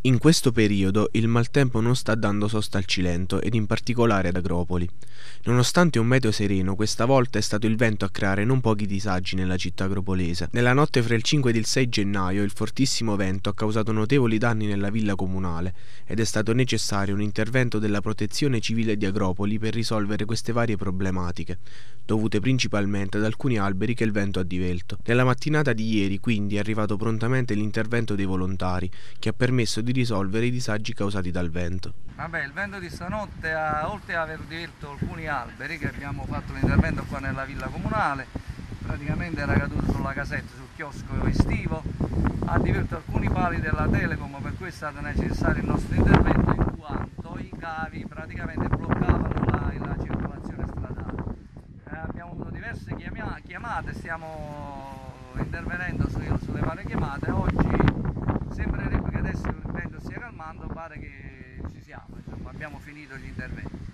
In questo periodo il maltempo non sta dando sosta al Cilento ed in particolare ad Agropoli. Nonostante un meteo sereno, questa volta è stato il vento a creare non pochi disagi nella città agropolese. Nella notte fra il 5 ed il 6 gennaio il fortissimo vento ha causato notevoli danni nella villa comunale ed è stato necessario un intervento della Protezione Civile di Agropoli per risolvere queste varie problematiche, dovute principalmente ad alcuni alberi che il vento ha divelto. Nella mattinata di ieri quindi è arrivato prontamente l'intervento dei volontari che ha permesso di risolvere i disagi causati dal vento. Il vento di stanotte, oltre ad aver divelto alcuni alberi, che abbiamo fatto l'intervento qua nella villa comunale, praticamente era caduto sulla casetta, sul chiosco estivo, ha divelto alcuni pali della Telecom, per cui è stato necessario il nostro intervento in quanto i cavi praticamente bloccavano la circolazione stradale. Abbiamo avuto diverse chiamate, stiamo intervenendo sulle varie chiamate. Oggi sembrerebbe che adesso il vento stia calmando, pare che ci siamo, insomma, abbiamo finito gli interventi.